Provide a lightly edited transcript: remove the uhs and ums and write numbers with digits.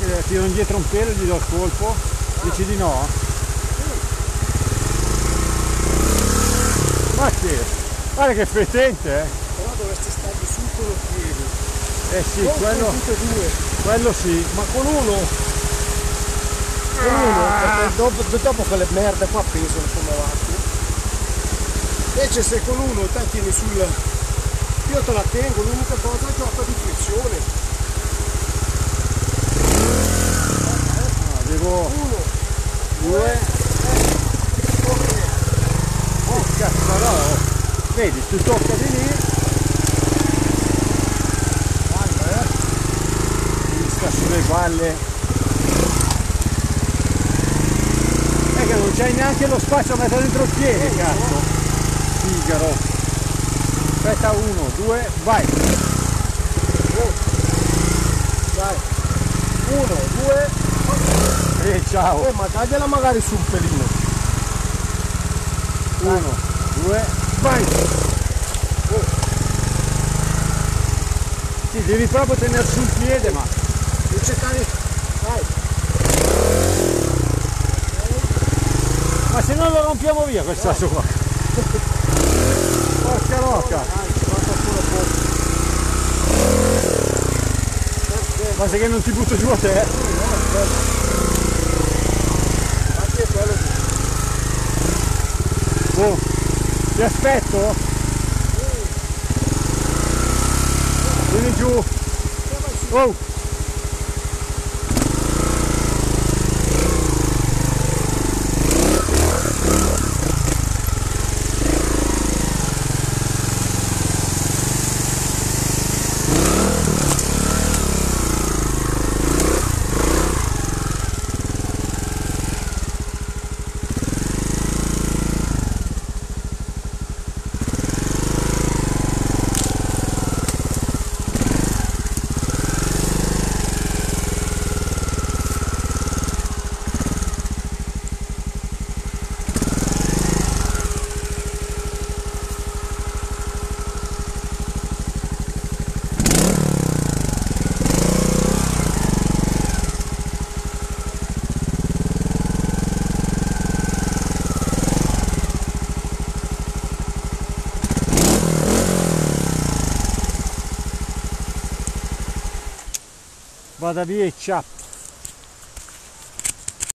tiro indietro un pelo e gli do il colpo. Dici di no? Ma che? Guarda che fetente, eh! Però dovresti stargli su con i piedi. Eh sì, Non quello, con tutte e due, quello sì. ma con uno. Con uno, perché dopo quelle merde qua pesano come avanti. Invece se con uno te tieni sul... Io te la tengo, l'unica cosa gioca di flessione. Devo... 1, 2... Oh cazzo, vedi, tu tocca di lì. Guarda, mi sta sulle palle. È che non c'hai neanche lo spazio a mettere dentro il piede, cazzo. Figaro. Aspetta, 1, 2, vai. dai. 1, 2. Ciao. Ma dagliela magari su un pelino. 1, 2, vai. Sì, devi proprio tenere sul piede, ma... Devi cercare... Vai. Ma se non lo rompiamo via quel sasso qua. Porca rocca. Basta che non ti butto giù a te. Oh, ti aspetto? Vieni giù. Oh. Vada via e ciao.